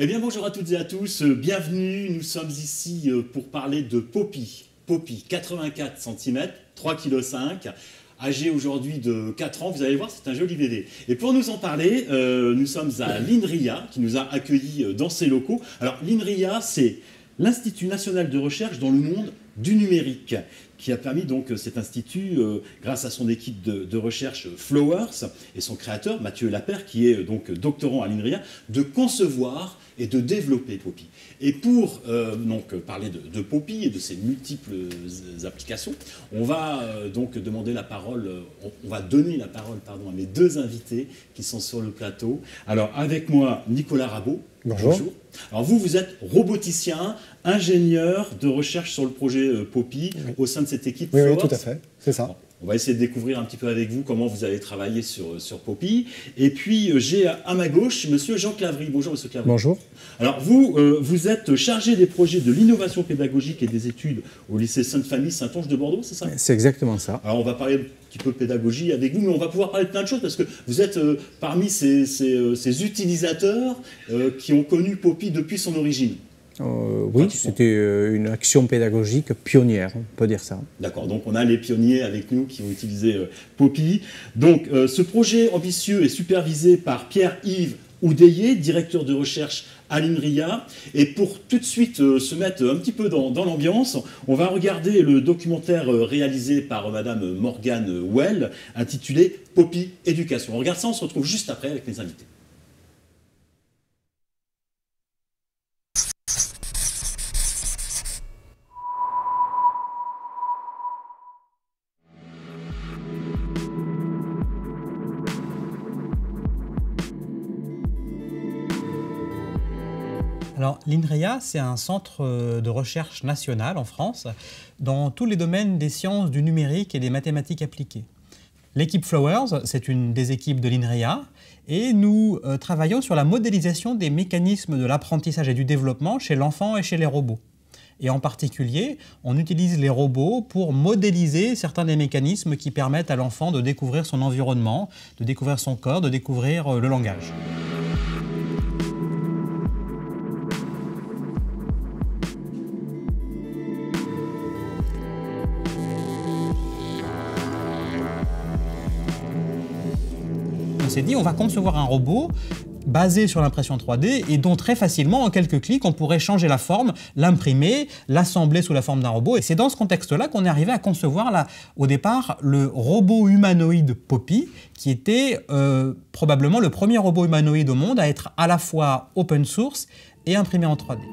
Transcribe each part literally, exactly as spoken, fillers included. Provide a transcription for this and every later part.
Eh bien bonjour à toutes et à tous, bienvenue, nous sommes ici pour parler de Poppy. Poppy, quatre-vingt-quatre centimètres, trois virgule cinq kilos, âgé aujourd'hui de quatre ans, vous allez voir c'est un joli bébé. Et pour nous en parler, euh, nous sommes à l'INRIA qui nous a accueillis dans ses locaux. Alors l'INRIA c'est l'Institut National de Recherche dans le monde du numérique, qui a permis donc cet institut, euh, grâce à son équipe de, de recherche Flowers et son créateur Mathieu Lapère, qui est donc doctorant à l'INRIA, de concevoir et de développer Poppy. Et pour euh, donc, parler de, de Poppy et de ses multiples applications, on va euh, donc demander la parole, on, on va donner la parole pardon, à mes deux invités qui sont sur le plateau. Alors avec moi, Nicolas Rabot. Bonjour. Bonjour. Alors vous, vous êtes roboticien, ingénieur de recherche sur le projet euh, Poppy, oui. Au sein de cette équipe Oui, Flowers. oui, tout à fait, c'est ça. Bon, on va essayer de découvrir un petit peu avec vous comment vous allez travailler sur, sur Poppy. Et puis euh, j'ai à, à ma gauche monsieur Jean Clavry. Bonjour monsieur Clavry. Bonjour. Alors vous, euh, vous êtes chargé des projets de l'innovation pédagogique et des études au lycée Sainte-Famille Saint-Onge de Bordeaux, c'est ça? C'est exactement ça. Alors on va parler un petit peu de pédagogie avec vous, mais on va pouvoir parler de plein de choses parce que vous êtes euh, parmi ces, ces, euh, ces utilisateurs euh, qui ont connu Poppy depuis son origine. Euh, oui, c'était euh, une action pédagogique pionnière, on peut dire ça. D'accord, donc on a les pionniers avec nous qui ont utilisé euh, Poppy. Donc euh, ce projet ambitieux est supervisé par Pierre-Yves Oudéier, directeur de recherche à l'INRIA. Et pour tout de suite euh, se mettre un petit peu dans, dans l'ambiance, on va regarder le documentaire euh, réalisé par euh, Madame Morgane Well, intitulé Poppy Éducation. On regarde ça, on se retrouve juste après avec mes invités. Alors, l'INRIA, c'est un centre de recherche national en France dans tous les domaines des sciences du numérique et des mathématiques appliquées. L'équipe Flowers, c'est une des équipes de l'INRIA et nous euh, travaillons sur la modélisation des mécanismes de l'apprentissage et du développement chez l'enfant et chez les robots. Et en particulier, on utilise les robots pour modéliser certains des mécanismes qui permettent à l'enfant de découvrir son environnement, de découvrir son corps, de découvrir euh, le langage. On s'est dit, on va concevoir un robot basé sur l'impression trois D et dont très facilement, en quelques clics, on pourrait changer la forme, l'imprimer, l'assembler sous la forme d'un robot. Et c'est dans ce contexte-là qu'on est arrivé à concevoir, là, au départ, le robot humanoïde Poppy, qui était euh, probablement le premier robot humanoïde au monde à être à la fois open source et imprimé en trois D.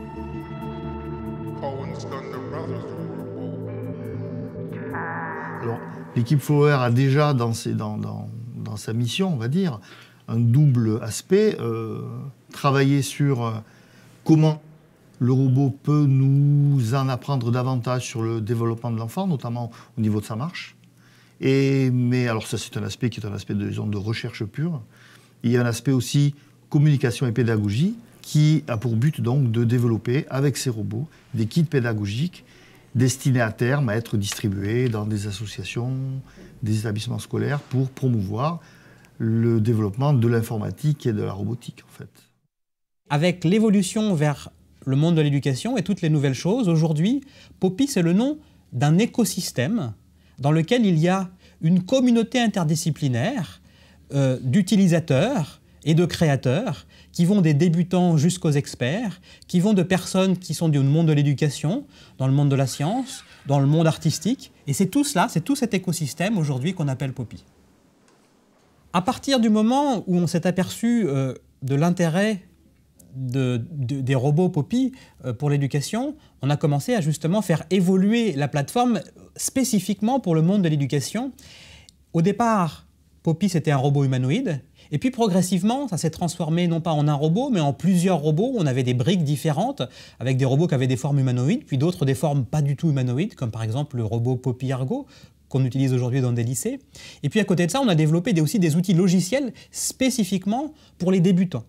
Alors, l'équipe Flower a déjà dans, ses, dans, dans, dans sa mission, on va dire, un double aspect, euh, travailler sur euh, comment le robot peut nous en apprendre davantage sur le développement de l'enfant, notamment au niveau de sa marche. Et, mais alors ça, c'est un aspect qui est un aspect de, disons, de recherche pure. Il y a un aspect aussi communication et pédagogie qui a pour but donc de développer avec ces robots des kits pédagogiques destinés à terme à être distribués dans des associations, des établissements scolaires pour promouvoir le développement de l'informatique et de la robotique, en fait. Avec l'évolution vers le monde de l'éducation et toutes les nouvelles choses, aujourd'hui, Poppy, c'est le nom d'un écosystème dans lequel il y a une communauté interdisciplinaire euh, d'utilisateurs et de créateurs qui vont des débutants jusqu'aux experts, qui vont de personnes qui sont du monde de l'éducation, dans le monde de la science, dans le monde artistique. Et c'est tout cela, c'est tout cet écosystème aujourd'hui qu'on appelle Poppy. À partir du moment où on s'est aperçu euh, de l'intérêt de, de, des robots Poppy euh, pour l'éducation, on a commencé à justement faire évoluer la plateforme spécifiquement pour le monde de l'éducation. Au départ, Poppy, c'était un robot humanoïde. Et puis progressivement, ça s'est transformé non pas en un robot, mais en plusieurs robots. On avait des briques différentes, avec des robots qui avaient des formes humanoïdes, puis d'autres des formes pas du tout humanoïdes, comme par exemple le robot Poppy Argo, qu'on utilise aujourd'hui dans des lycées. Et puis à côté de ça, on a développé des, aussi des outils logiciels spécifiquement pour les débutants.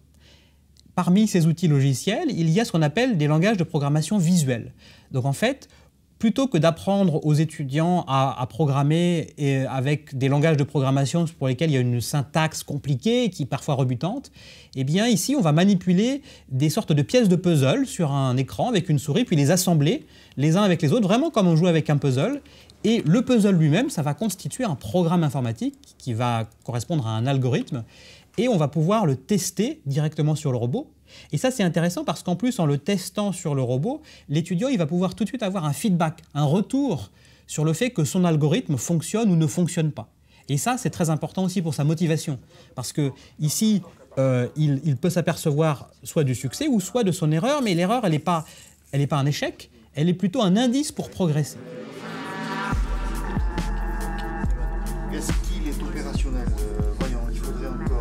Parmi ces outils logiciels, il y a ce qu'on appelle des langages de programmation visuelle. Donc en fait, plutôt que d'apprendre aux étudiants à, à programmer et avec des langages de programmation pour lesquels il y a une syntaxe compliquée qui est parfois rebutante, eh bien ici on va manipuler des sortes de pièces de puzzle sur un écran avec une souris, puis les assembler les uns avec les autres, vraiment comme on joue avec un puzzle. Et le puzzle lui-même, ça va constituer un programme informatique qui va correspondre à un algorithme et on va pouvoir le tester directement sur le robot. Et ça, c'est intéressant parce qu'en plus, en le testant sur le robot, l'étudiant il va pouvoir tout de suite avoir un feedback, un retour sur le fait que son algorithme fonctionne ou ne fonctionne pas. Et ça, c'est très important aussi pour sa motivation. Parce que ici, euh, il, il peut s'apercevoir soit du succès ou soit de son erreur, mais l'erreur, elle n'est pas, elle n'est pas un échec, elle est plutôt un indice pour progresser. Est-ce qu'il est opérationnel? euh, Voyons, il faudrait encore...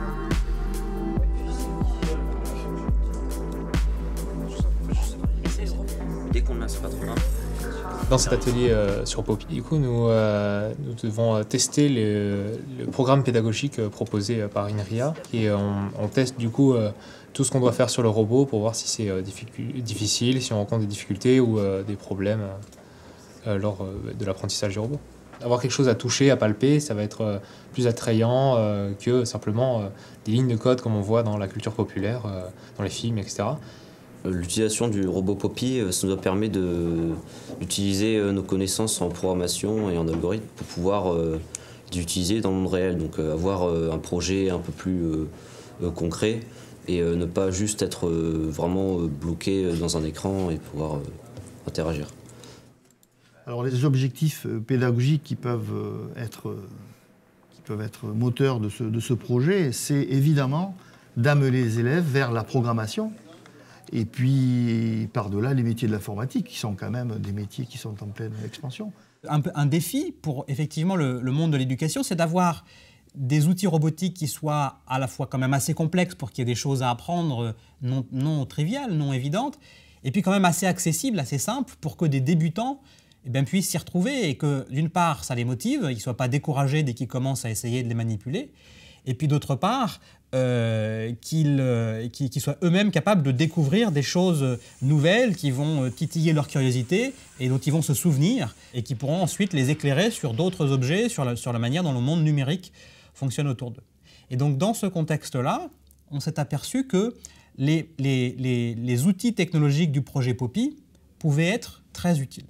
Dès qu'on a ce patronat. Dans cet atelier euh, sur Poppy, du coup, nous, euh, nous devons tester le, le programme pédagogique proposé par INRIA et on, on teste du coup euh, tout ce qu'on doit faire sur le robot pour voir si c'est euh, difficile, si on rencontre des difficultés ou euh, des problèmes euh, lors euh, de l'apprentissage du robot. Avoir quelque chose à toucher, à palper, ça va être euh, plus attrayant euh, que simplement euh, des lignes de code comme on voit dans la culture populaire, euh, dans les films, et cetera. L'utilisation du robot Poppy, ça nous permet d'utiliser nos connaissances en programmation et en algorithme pour pouvoir euh, les utiliser dans le monde réel. Donc euh, avoir euh, un projet un peu plus euh, euh, concret et euh, ne pas juste être euh, vraiment euh, bloqué dans un écran et pouvoir euh, interagir. Alors les objectifs pédagogiques qui peuvent être, qui peuvent être moteurs de ce, de ce projet, c'est évidemment d'amener les élèves vers la programmation. Et puis, par-delà, les métiers de l'informatique, qui sont quand même des métiers qui sont en pleine expansion. Un, un défi pour effectivement le, le monde de l'éducation, c'est d'avoir des outils robotiques qui soient à la fois quand même assez complexes pour qu'il y ait des choses à apprendre non, non triviales, non évidentes, et puis quand même assez accessibles, assez simples, pour que des débutants eh bien, puissent s'y retrouver et que, d'une part, ça les motive, ils ne soient pas découragés dès qu'ils commencent à essayer de les manipuler, et puis d'autre part, euh, qu'ils euh, qu'ils soient eux-mêmes capables de découvrir des choses nouvelles qui vont titiller leur curiosité et dont ils vont se souvenir et qui pourront ensuite les éclairer sur d'autres objets, sur la, sur la manière dont le monde numérique fonctionne autour d'eux. Et donc dans ce contexte-là, on s'est aperçu que les, les, les, les outils technologiques du projet Poppy pouvaient être très utiles.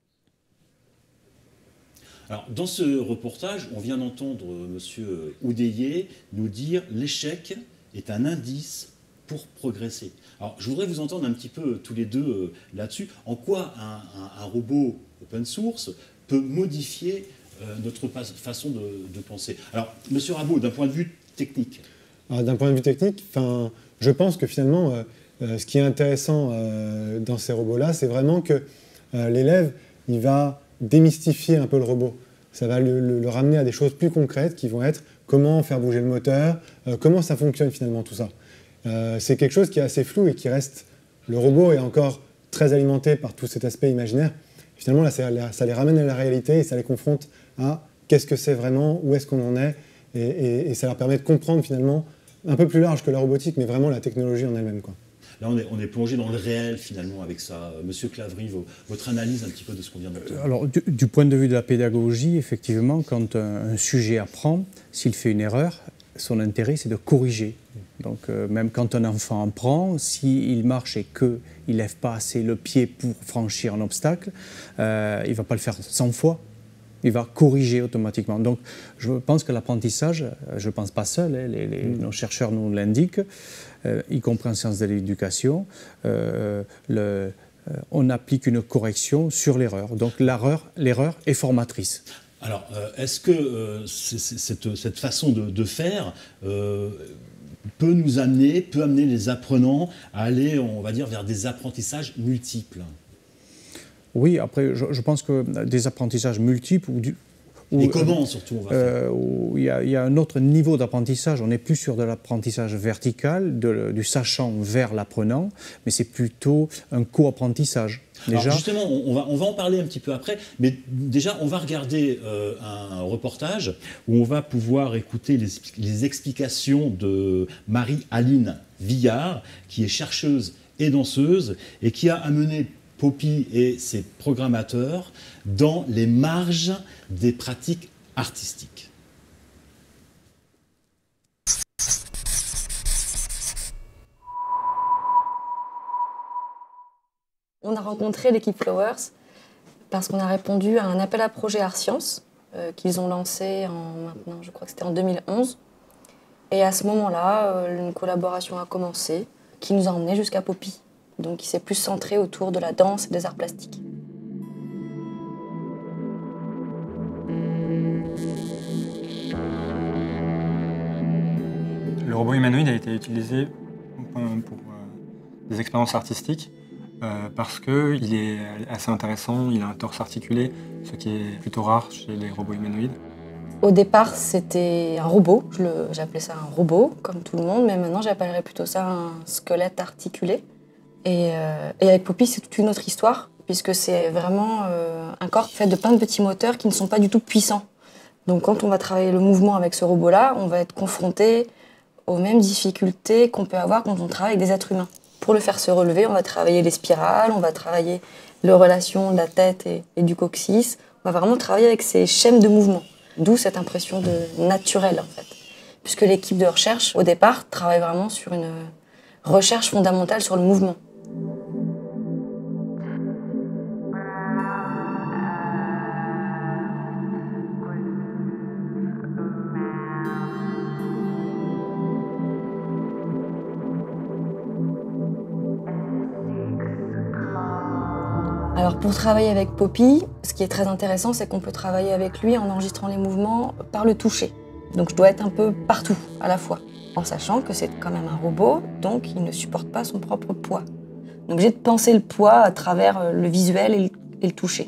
Alors, dans ce reportage, on vient d'entendre M. Oudéier nous dire « l'échec est un indice pour progresser ». Alors, je voudrais vous entendre un petit peu tous les deux euh, là-dessus. En quoi un, un, un robot open source peut modifier euh, notre façon de, de penser? Alors, M. Rabot, d'un point de vue technique. D'un point de vue technique, je pense que finalement, euh, euh, ce qui est intéressant euh, dans ces robots-là, c'est vraiment que euh, l'élève, il va démystifier un peu le robot. Ça va le, le, le ramener à des choses plus concrètes qui vont être comment faire bouger le moteur, euh, comment ça fonctionne finalement tout ça. Euh, c'est quelque chose qui est assez flou et qui reste... Le robot est encore très alimenté par tout cet aspect imaginaire. Finalement, là, ça, ça les ramène à la réalité et ça les confronte à qu'est-ce que c'est vraiment, où est-ce qu'on en est, et, et, et ça leur permet de comprendre finalement un peu plus large que la robotique, mais vraiment la technologie en elle-même, quoi. Là, on est, on est plongé dans le réel, finalement, avec ça. Monsieur Clavry, vos, votre analyse un petit peu de ce qu'on vient d'entendre. Alors, du, du point de vue de la pédagogie, effectivement, quand un, un sujet apprend, s'il fait une erreur, son intérêt, c'est de corriger. Donc, euh, même quand un enfant apprend, s'il marche et qu'il ne lève pas assez le pied pour franchir un obstacle, euh, il ne va pas le faire cent fois. Il va corriger automatiquement. Donc, je pense que l'apprentissage, je ne pense pas seul, hein, les, les, nos chercheurs nous l'indiquent, euh, y compris en sciences de l'éducation, euh, euh, on applique une correction sur l'erreur. Donc, l'erreur est formatrice. Alors, euh, est-ce que euh, c est, c est, cette, cette façon de, de faire euh, peut nous amener, peut amener les apprenants à aller, on va dire, vers des apprentissages multiples? Oui, après, je, je pense que des apprentissages multiples... Ou du, ou, Et comment, surtout, on va euh, faire où il y, a, il y a un autre niveau d'apprentissage. On n'est plus sur de l'apprentissage vertical, de, du sachant vers l'apprenant, mais c'est plutôt un co-apprentissage. Alors justement, on va, on va en parler un petit peu après, mais déjà, on va regarder euh, un reportage où on va pouvoir écouter les, les explications de Marie-Aline Villard, qui est chercheuse et danseuse, et qui a amené Poppy et ses programmateurs dans les marges des pratiques artistiques. On a rencontré l'équipe Flowers parce qu'on a répondu à un appel à projet Art Sciences euh, qu'ils ont lancé en, maintenant, je crois que c'était en deux mille onze. Et à ce moment-là, euh, une collaboration a commencé qui nous a emmenés jusqu'à Poppy. Donc il s'est plus centré autour de la danse et des arts plastiques. Le robot humanoïde a été utilisé pour, pour euh, des expériences artistiques. Euh, parce qu'il est assez intéressant, il a un torse articulé, ce qui est plutôt rare chez les robots humanoïdes. Au départ, c'était un robot, j'appelais ça un robot, comme tout le monde, mais maintenant j'appellerais plutôt ça un squelette articulé. Et, euh, et avec Poppy, c'est toute une autre histoire, puisque c'est vraiment euh, un corps fait de plein de petits moteurs qui ne sont pas du tout puissants. Donc quand on va travailler le mouvement avec ce robot-là, on va être confronté aux mêmes difficultés qu'on peut avoir quand on travaille avec des êtres humains. Pour le faire se relever, on va travailler les spirales, on va travailler les relations de la tête et, et du coccyx. On va vraiment travailler avec ces schèmes de mouvement. D'où cette impression de naturel, en fait. Puisque l'équipe de recherche, au départ, travaille vraiment sur une recherche fondamentale sur le mouvement. Alors pour travailler avec Poppy, ce qui est très intéressant, c'est qu'on peut travailler avec lui en enregistrant les mouvements par le toucher. Donc je dois être un peu partout à la fois, en sachant que c'est quand même un robot, donc il ne supporte pas son propre poids. Donc j'ai de penser le poids à travers le visuel et le, et le toucher.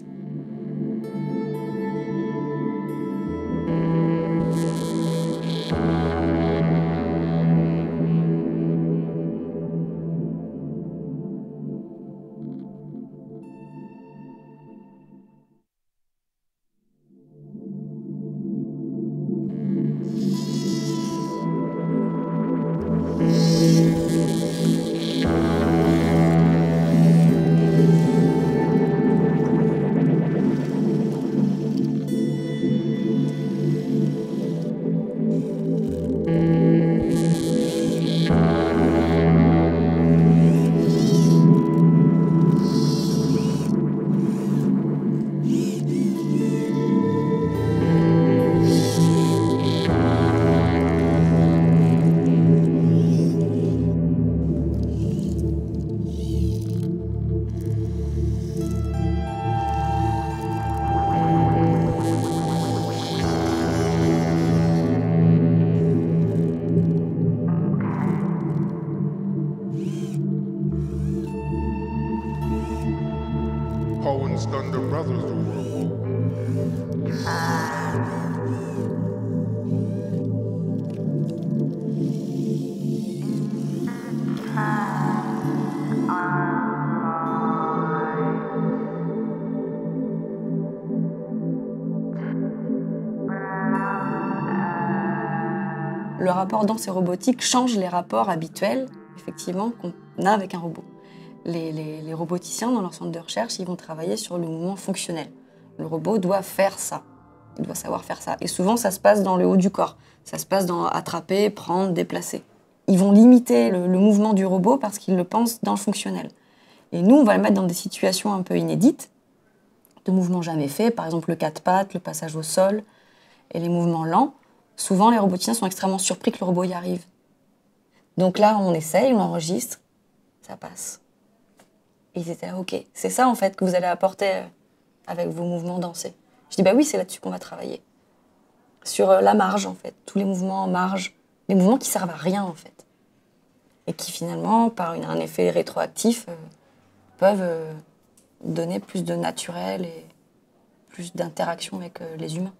Cohen's Thunder Brothers do Robo. Le rapport danse et robotique change les rapports habituels, effectivement, qu'on a avec un robot. Les, les, les roboticiens, dans leur centre de recherche, ils vont travailler sur le mouvement fonctionnel. Le robot doit faire ça. Il doit savoir faire ça. Et souvent, ça se passe dans le haut du corps. Ça se passe dans attraper, prendre, déplacer. Ils vont limiter le, le mouvement du robot parce qu'ils le pensent dans le fonctionnel. Et nous, on va le mettre dans des situations un peu inédites, de mouvements jamais faits, par exemple le quatre pattes, le passage au sol, et les mouvements lents. Souvent, les roboticiens sont extrêmement surpris que le robot y arrive. Donc là, on essaye, on enregistre, ça passe. Et ils étaient là, ok, c'est ça en fait que vous allez apporter avec vos mouvements dansés. Je dis, bah oui, c'est là-dessus qu'on va travailler. Sur la marge en fait, tous les mouvements en marge, les mouvements qui servent à rien en fait. Et qui finalement, par une, un effet rétroactif, euh, peuvent euh, donner plus de naturel et plus d'interaction avec euh, les humains.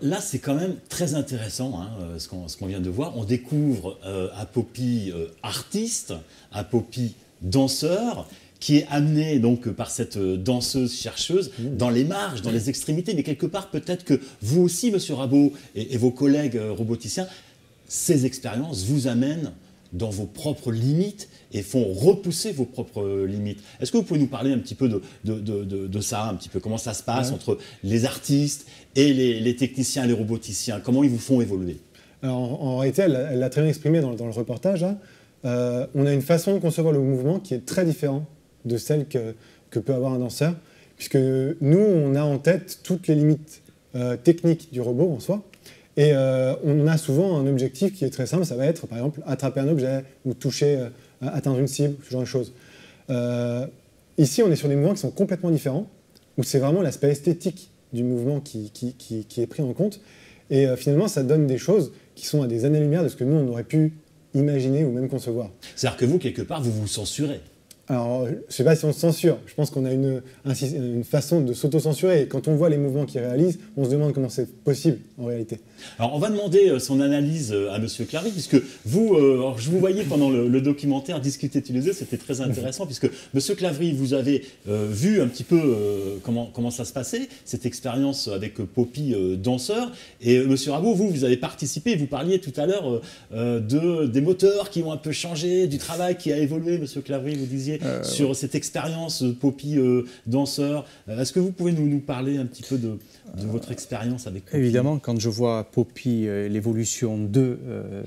là, c'est quand même très intéressant, hein, ce qu'on ce qu'on vient de voir. On découvre euh, un Poppy euh, artiste, un Poppy danseur, qui est amené donc par cette danseuse chercheuse dans les marges, dans les extrémités, mais quelque part peut-être que vous aussi, Monsieur Rabot, et, et vos collègues roboticiens, ces expériences vous amènent dans vos propres limites et font repousser vos propres limites. Est-ce que vous pouvez nous parler un petit peu de, de, de, de, de ça, un petit peu comment ça se passe ouais. entre les artistes et les, les techniciens, les roboticiens? Comment ils vous font évoluer? Alors, en, en réalité, elle l'a très bien exprimé dans, dans le reportage. Hein. Euh, on a une façon de concevoir le mouvement qui est très différente de celle que, que peut avoir un danseur, puisque nous, on a en tête toutes les limites euh, techniques du robot en soi, et euh, on a souvent un objectif qui est très simple, ça va être par exemple attraper un objet, ou toucher, euh, atteindre une cible, ce genre de choses. Euh, ici, on est sur des mouvements qui sont complètement différents, où c'est vraiment l'aspect esthétique du mouvement qui, qui, qui, qui est pris en compte, et euh, finalement, ça donne des choses qui sont à des années-lumière de ce que nous, on aurait pu imaginer ou même concevoir. C'est-à-dire que vous, quelque part, vous vous censurez. Alors, je ne sais pas si on se censure. Je pense qu'on a une, une façon de s'auto-censurer. Et quand on voit les mouvements qu'ils réalisent, on se demande comment c'est possible, en réalité. Alors, on va demander son analyse à Monsieur Clavry, puisque vous, euh, alors, je vous voyais pendant le, le documentaire Discuter tous les deux, c'était très intéressant, puisque Monsieur Clavry, vous avez euh, vu un petit peu euh, comment, comment ça se passait, cette expérience avec Poppy euh, danseur. Et euh, Monsieur Rabot, vous, vous avez participé, vous parliez tout à l'heure euh, de, des moteurs qui ont un peu changé, du travail qui a évolué, Monsieur Clavry, vous disiez. Euh, sur ouais. cette expérience euh, Poppy euh, danseur. Euh, Est-ce que vous pouvez nous, nous parler un petit peu de, de euh, votre expérience avec Poppy? Évidemment, quand je vois Poppy, euh, l'évolution de, euh,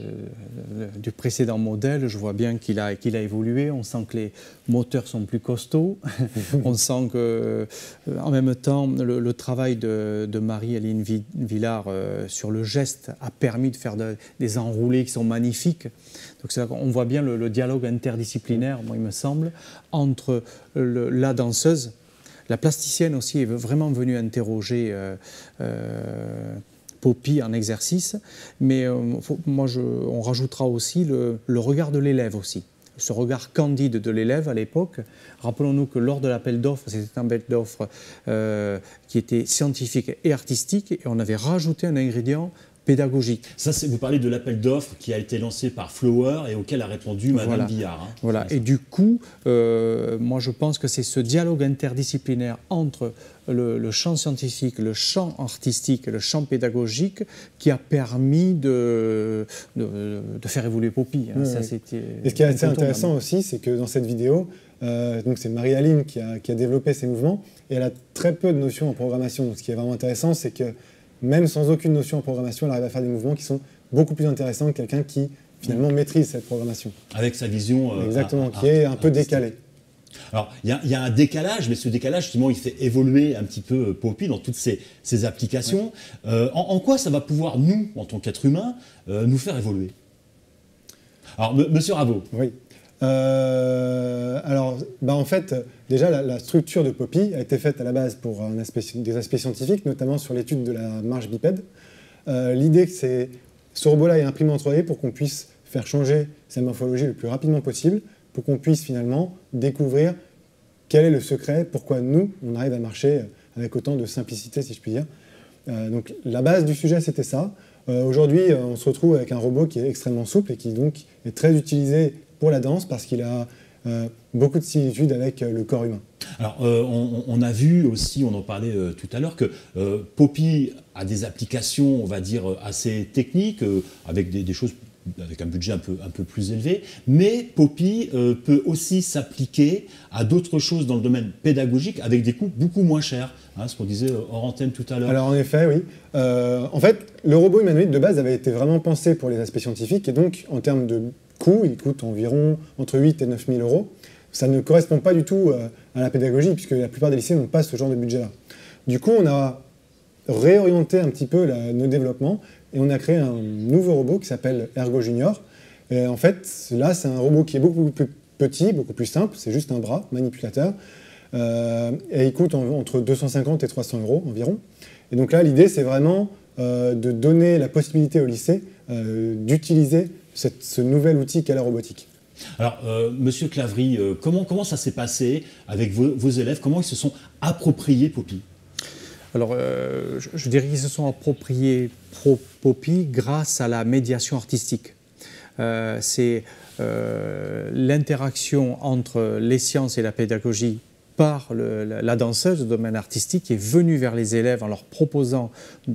du précédent modèle, je vois bien qu'il a, qu'il a évolué. On sent que les moteurs sont plus costauds. On sent que, euh, en même temps, le, le travail de, de Marie-Aline Villard euh, sur le geste a permis de faire de, des enroulés qui sont magnifiques. Donc on voit bien le, le dialogue interdisciplinaire, moi il me semble, entre le, la danseuse, la plasticienne aussi est vraiment venue interroger euh, euh, Poppy en exercice, mais euh, faut, moi je, on rajoutera aussi le, le regard de l'élève aussi. Ce regard candide de l'élève à l'époque. Rappelons-nous que lors de l'appel d'offres, c'était un appel d'offres euh, qui était scientifique et artistique, et on avait rajouté un ingrédient pédagogique. Ça, vous parlez de l'appel d'offres qui a été lancé par Flower et auquel a répondu Madame voilà. Billard. Hein. Voilà. Et du coup, euh, moi je pense que c'est ce dialogue interdisciplinaire entre le, le champ scientifique, le champ artistique et le champ pédagogique qui a permis de, de, de faire évoluer Poppy. Hein. Oui, ça, oui. Et ce qui est assez intéressant aussi, c'est que dans cette vidéo, euh, donc c'est Marie-Aline qui a, qui a développé ces mouvements et elle a très peu de notions en programmation. Donc ce qui est vraiment intéressant, c'est que même sans aucune notion en programmation, elle arrive à faire des mouvements qui sont beaucoup plus intéressants que quelqu'un qui, finalement, mmh. maîtrise cette programmation. Avec sa vision... Euh, Exactement, qui est un peu décalée. Alors, il y, y a un décalage, mais ce décalage, justement, il fait évoluer un petit peu Poppy dans toutes ces, ces applications. Ouais. Euh, en, en quoi ça va pouvoir, nous, en tant qu'êtres humains, euh, nous faire évoluer? Alors, Monsieur Rabot. Oui. Euh, alors, bah en fait, déjà, la, la structure de Poppy a été faite à la base pour un aspect, des aspects scientifiques, notamment sur l'étude de la marche bipède. Euh, L'idée, c'est ce robot-là est imprimé en trois D pour qu'on puisse faire changer sa morphologie le plus rapidement possible, pour qu'on puisse finalement découvrir quel est le secret, pourquoi nous, on arrive à marcher avec autant de simplicité, si je puis dire. Euh, donc, la base du sujet, c'était ça. Euh, Aujourd'hui, on se retrouve avec un robot qui est extrêmement souple et qui donc est très utilisé pour la danse parce qu'il a euh, beaucoup de similitudes avec euh, le corps humain. Alors, euh, on, on a vu aussi, on en parlait euh, tout à l'heure, que euh, Poppy a des applications, on va dire, assez techniques, euh, avec des, des choses avec un budget un peu, un peu plus élevé, mais Poppy euh, peut aussi s'appliquer à d'autres choses dans le domaine pédagogique avec des coûts beaucoup moins chers, hein, ce qu'on disait hors antenne tout à l'heure. Alors en effet, oui. Euh, en fait, le robot humanoïde de base avait été vraiment pensé pour les aspects scientifiques, et donc en termes de coût, il coûte environ entre huit et neuf mille euros. Ça ne correspond pas du tout euh, à la pédagogie, puisque la plupart des lycées n'ont pas ce genre de budget-là. Du coup, on a réorienté un petit peu la, nos développements, et on a créé un nouveau robot qui s'appelle Ergo Junior. Et en fait, là, c'est un robot qui est beaucoup plus petit, beaucoup plus simple, c'est juste un bras manipulateur, euh, et il coûte en, entre deux cent cinquante et trois cents euros environ. Et donc là, l'idée, c'est vraiment euh, de donner la possibilité au lycée euh, d'utiliser cette, ce nouvel outil qu'est la robotique. Alors, euh, Monsieur Clavry, euh, comment, comment ça s'est passé avec vos, vos élèves? Comment ils se sont appropriés Poppy? Alors, euh, je, je dirais qu'ils se sont appropriés Poppy grâce à la médiation artistique. Euh, c'est euh, l'interaction entre les sciences et la pédagogie par le, la, la danseuse de domaine artistique qui est venue vers les élèves en leur proposant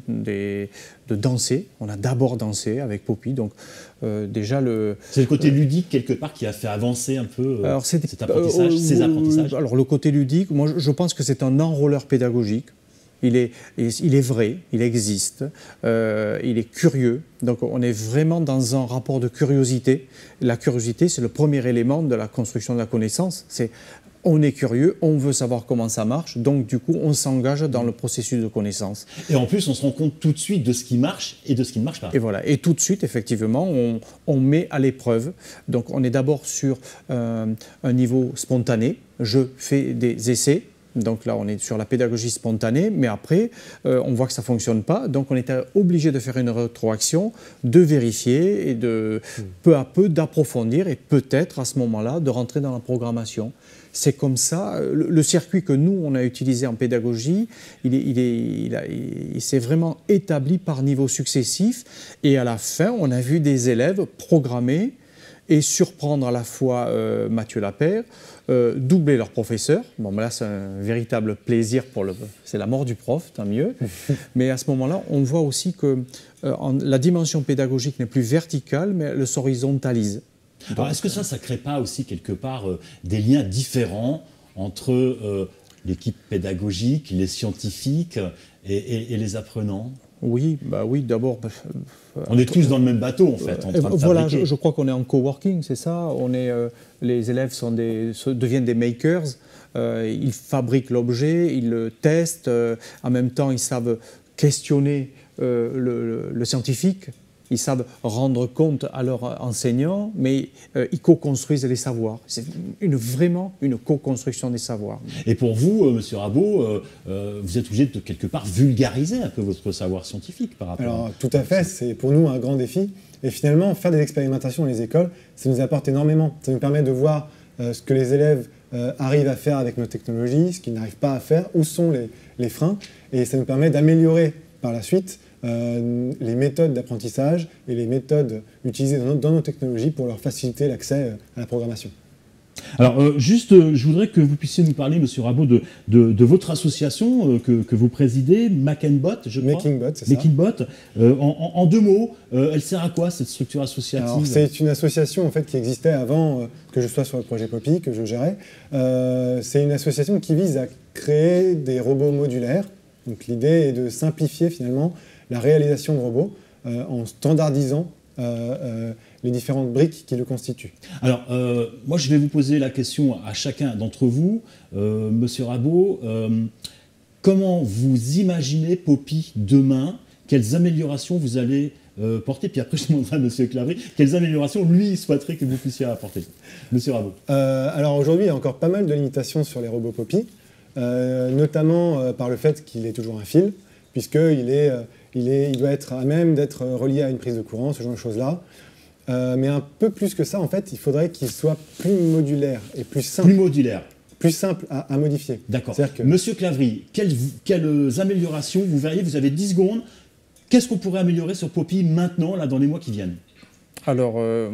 des, de danser. On a d'abord dansé avec Poppy, donc euh, déjà le... C'est le côté ludique quelque part qui a fait avancer un peu euh, alors cet apprentissage, euh, ces apprentissages. Alors le côté ludique, moi je pense que c'est un enrôleur pédagogique. Il est, il est vrai, il existe, euh, il est curieux. Donc on est vraiment dans un rapport de curiosité. La curiosité, c'est le premier élément de la construction de la connaissance. C'est on est curieux, on veut savoir comment ça marche, donc du coup on s'engage dans le processus de connaissance. Et en plus on se rend compte tout de suite de ce qui marche et de ce qui ne marche pas. Et voilà, et tout de suite effectivement on, on met à l'épreuve. Donc on est d'abord sur euh, un niveau spontané, je fais des essais. Donc là, on est sur la pédagogie spontanée, mais après, euh, on voit que ça ne fonctionne pas. Donc on est obligé de faire une rétroaction, de vérifier et de mmh. peu à peu d'approfondir et peut-être à ce moment-là de rentrer dans la programmation. C'est comme ça, le, le circuit que nous, on a utilisé en pédagogie, il, est, il, est, il, a, il s'est vraiment établi par niveau successif. Et à la fin, on a vu des élèves programmer et surprendre à la fois euh, Mathieu Lapère, euh, doubler leur professeur. Bon, ben là, c'est un véritable plaisir pour le... C'est la mort du prof, tant mieux. Mais à ce moment-là, on voit aussi que euh, en, la dimension pédagogique n'est plus verticale, mais elle s'horizontalise. Alors, est-ce que ça, ça ne crée pas aussi quelque part euh, des liens différents entre euh, l'équipe pédagogique, les scientifiques et, et, et les apprenants ? Oui, bah oui, d'abord... Bah, on est tous dans le même bateau, en fait, en train de Voilà, je, je crois qu'on est en coworking, c'est ça. On est, euh, les élèves sont des, deviennent des makers, euh, ils fabriquent l'objet, ils le testent, euh, en même temps ils savent questionner euh, le, le, le scientifique, ils savent rendre compte à leurs enseignants, mais euh, ils co-construisent les savoirs. C'est une, vraiment une co-construction des savoirs. Et pour vous, euh, Monsieur Rabot, euh, euh, vous êtes obligé de quelque part vulgariser un peu votre savoir scientifique par rapport Alors, à... tout à fait, c'est pour nous un grand défi. Et finalement, faire des expérimentations dans les écoles, ça nous apporte énormément. Ça nous permet de voir euh, ce que les élèves euh, arrivent à faire avec nos technologies, ce qu'ils n'arrivent pas à faire, où sont les, les freins. Et ça nous permet d'améliorer par la suite Euh, les méthodes d'apprentissage et les méthodes utilisées dans nos, dans nos technologies pour leur faciliter l'accès à la programmation. Alors, euh, juste, euh, je voudrais que vous puissiez nous parler, Monsieur Rabot, de, de, de votre association euh, que, que vous présidez, MakenBot, je crois. MakingBot, c'est ça. MakingBot. Euh, en, en, en deux mots, euh, elle sert à quoi, cette structure associative ? C'est une association en fait, qui existait avant euh, que je sois sur le projet Poppy, que je gérais. Euh, c'est une association qui vise à créer des robots modulaires. Donc l'idée est de simplifier finalement la réalisation de robots euh, en standardisant euh, euh, les différentes briques qui le constituent. Alors, euh, moi, je vais vous poser la question à chacun d'entre vous. Euh, Monsieur Rabot, euh, comment vous imaginez Poppy demain ? Quelles améliorations vous allez euh, porter ? Puis après, je demanderai à Monsieur Clavry, quelles améliorations, lui, souhaiterait que vous puissiez apporter ? Monsieur Rabot. Euh, alors aujourd'hui, il y a encore pas mal de limitations sur les robots Poppy, euh, notamment euh, par le fait qu'il est toujours un fil, puisqu'il est... Euh, Il, est, il doit être à même d'être relié à une prise de courant, ce genre de choses-là. Euh, mais un peu plus que ça, en fait, il faudrait qu'il soit plus modulaire et plus simple. Plus modulaire. Plus simple à, à modifier. D'accord. Que... Monsieur Clavry, quelles, quelles améliorations vous verriez ? Vous avez dix secondes. Qu'est-ce qu'on pourrait améliorer sur Poppy maintenant, là, dans les mois qui viennent ? Alors, euh,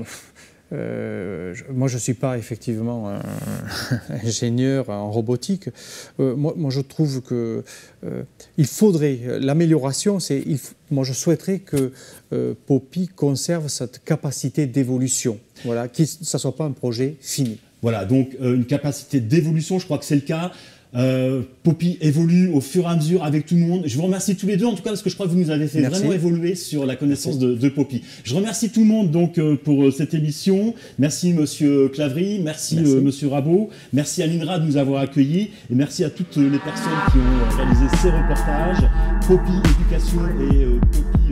euh, je, moi, je ne suis pas effectivement un ingénieur en robotique. Euh, moi, moi, je trouve que euh, il faudrait, l'amélioration, c'est, il, moi, je souhaiterais que euh, Poppy conserve cette capacité d'évolution, voilà, que ça ne soit pas un projet fini. Voilà, donc euh, une capacité d'évolution, je crois que c'est le cas. Euh, Poppy évolue au fur et à mesure avec tout le monde. Je vous remercie tous les deux en tout cas parce que je crois que vous nous avez fait Merci. vraiment évoluer sur la connaissance de, de Poppy. Je remercie tout le monde donc euh, pour euh, cette émission. Merci Monsieur Clavry, merci, merci. Euh, Monsieur Rabot, merci à l'INRA de nous avoir accueillis et merci à toutes les personnes qui ont réalisé ces reportages. Poppy Éducation et euh, Poppy